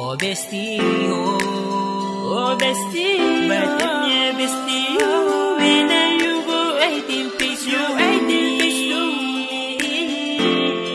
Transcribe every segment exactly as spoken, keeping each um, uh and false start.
bestie, oh, oh bestie, but oh, yeah, bestie, oh, when are you go eighteen face, you eighteen face to me.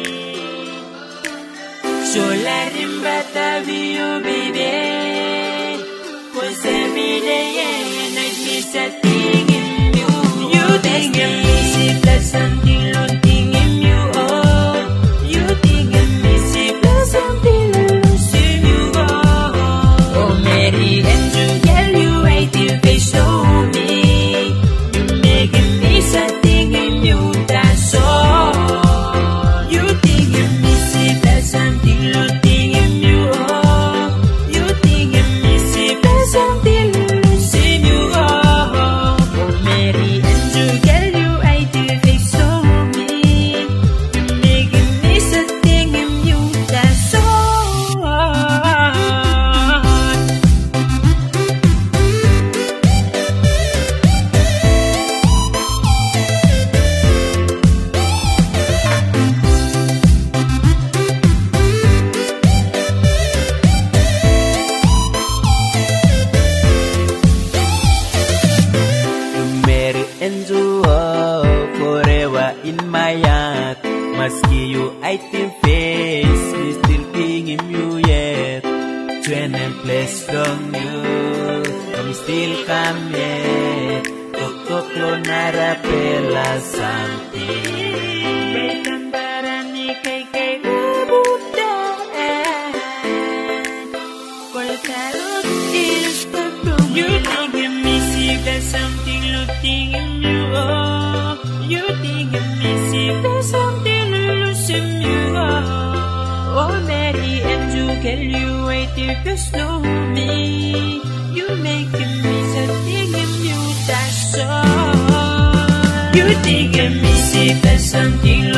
So let him better be your baby, 'cause every day and night me setting in you. You think I'm easy, plus something looking in you, oh. You think I'm easy, plus something losing you, oh. Oh, Mary Angel, girl, you eighteen face to me. You making me something in you, that's all. You think I'm easy, plus something looking in you, oh. You think I'm easy, plus something losing you, oh. Oh, Mary Angel, girl, you eighteen face to me. You making me something in you, that's all. Mary Angel, oh, forever in my heart. Maski you eighteen face, me still thinking you yet. Train and place from you, come still come yet. Toko klonara pela something. Baikan barani kay kay rebutan. Kalau talot is the room. You think you miss it, there's something looking in you, oh. You think you miss it, there's something losing you, oh. Oh, Mary Angel, girl, you wait if you slow me. You making me something in you, that's all. You think you miss it, there's something